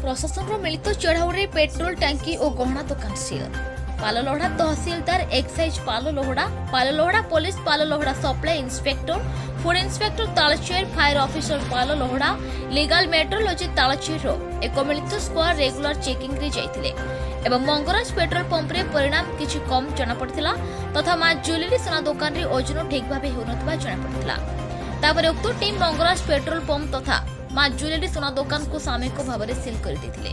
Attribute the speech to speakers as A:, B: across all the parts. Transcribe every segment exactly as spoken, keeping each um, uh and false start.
A: प्रशासन मिलित चढ़ाऊ पेट्रोल टांकी और गहना दुकान सील। पाललोहड़ा तहसीलदार excise Pallahara Pallahara police Pallahara supply inspector food inspector Talcher fire officer Pallahara legal metrology Talcher एक मिलित स्क्वाड रेगुलर चेकिंग रे जाइथिले एवं मंगराज पेट्रोल पंप रे परिणाम किछि कम जना पड़थिला तथा मा ज्वेलरी सोना दुकान रे ओजन ठीक भाबे होनतबा जना पड़थिला। तापर उक्त टीम मंगराज पेट्रोल पंप तथा मा ज्वेलरी सोना दुकान को सामयिक भाव में सील कर देथिले।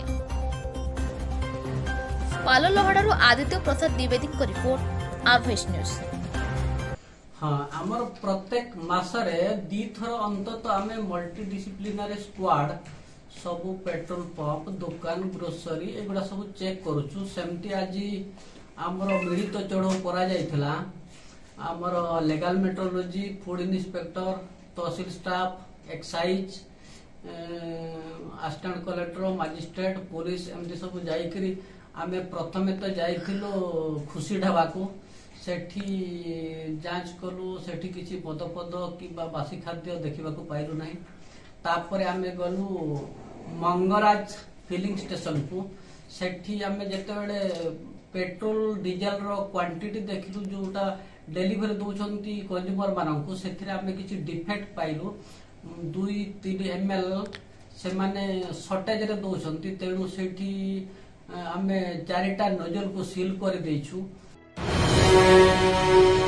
A: पाललोहड़ारू आदित्य प्रसाद द्विवेदी को रिपोर्ट आरभीएस न्यूज।
B: हाँ आमर प्रत्येक मासरे दी थर अंतत आमे मल्टी डिसिप्लिनरी स्क्वाड सबु पेट्रोल पंप दुकान ग्रोसरी एगुड़ा सब चेक करूछु। सेमती आज आमर मिलित चढ़ाऊ करा जायथिला। आमर लीगल मेट्रोलॉजी फूड इंस्पेक्टर तहसील staff excise assistant collector magistrate police एमती सब जाइकरी आमे प्रथमे तो जाइथिलो खुशी ढाबा को सेठी जांच कलु। सेठी किछि पदपद कि बासी खाद्य देखा पाइलु नहीं। तापर आमे गलु मंगराज फिलिंग स्टेशन को सेठी आमे जेतेबेले पेट्रोल डीजल रो क्वांटिटी देखिलु जोटा डेलीवरी दउछंती कंज्यूमर माननकु सेथिरे आमे किछि डिफेक्ट पाइलु। दुई तीन एम एल से माने शॉर्टेज रे दउछंती तेणु सेठी आमे चारिटा नोजल को सील कर देइछु।